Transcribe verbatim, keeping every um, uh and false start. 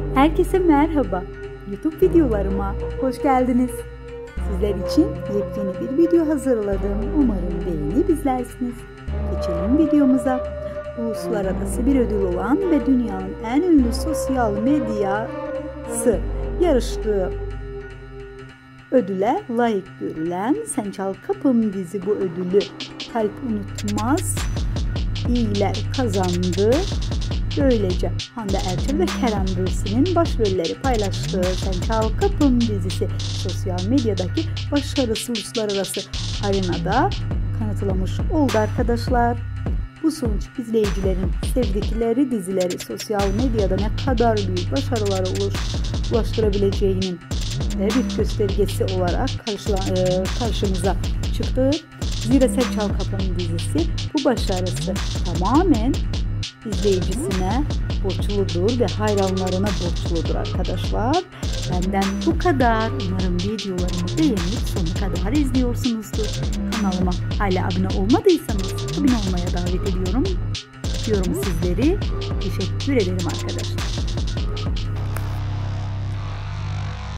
Herkese merhaba. YouTube videolarıma hoş geldiniz. Sizler için yepyeni bir video hazırladım. Umarım beğenip izlersiniz. Geçelim videomuza. Uluslararası bir ödül olan ve dünyanın en ünlü sosyal medyası yarıştığı ödüle layık görülen Sen Çal Kapım dizi bu ödülü Kalp Unutmaz ile kazandı. Böylece Hande Erçel ve Kerem Bürsin'in başrolleri paylaştığı Sen Çal Kapım dizisi sosyal medyadaki başarısı uluslararası arenada kanıtlamış oldu arkadaşlar. Bu sonuç izleyicilerin sevdikleri dizileri sosyal medyada ne kadar büyük başarılara ulaştırabileceğinin de bir göstergesi olarak karşıla, e, karşımıza çıktı. Zira Sen Çal Kapım dizisi bu başarısı tamamen izleyicisine borçludur ve hayranlarına borçludur arkadaşlar. Benden bu kadar. Umarım videolarımı beğenip sonuna kadar izliyorsunuzdur. Kanalıma hala abone olmadıysanız abone olmaya davet ediyorum. Öpüyorum sizleri. Teşekkür ederim arkadaşlar.